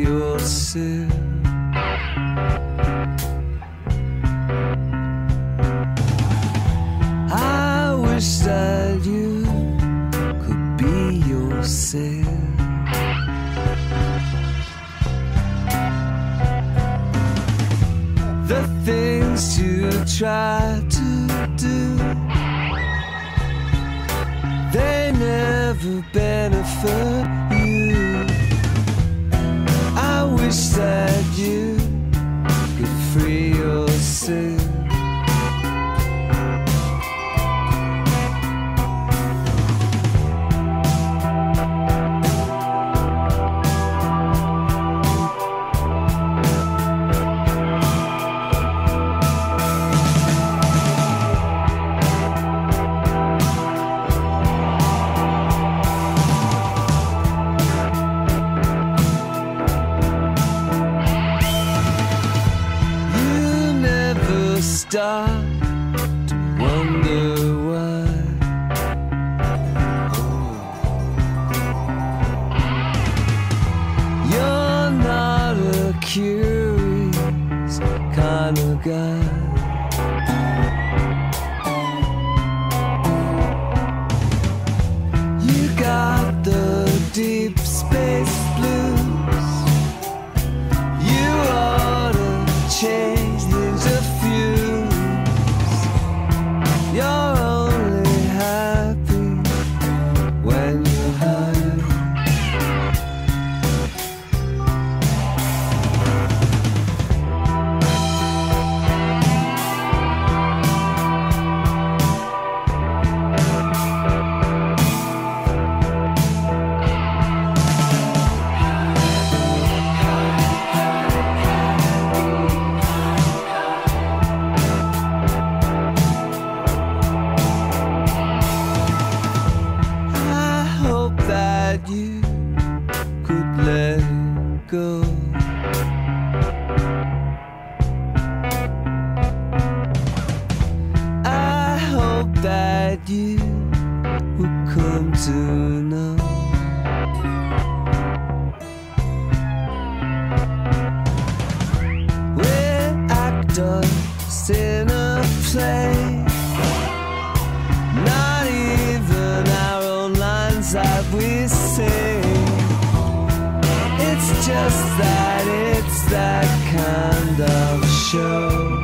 yourself. I wish that you could be yourself. The things you try to do, they never benefit you. I wish that you could free yourself. Start to wonder why. You're not a curious kind of guy. You got the deep space blues. You ought to change things a few. You're only happy when you're high. That you could let it go. I hope that you would come to know we're actors in a play. Not even our own lines that we sing. It's just that it's that kind of show.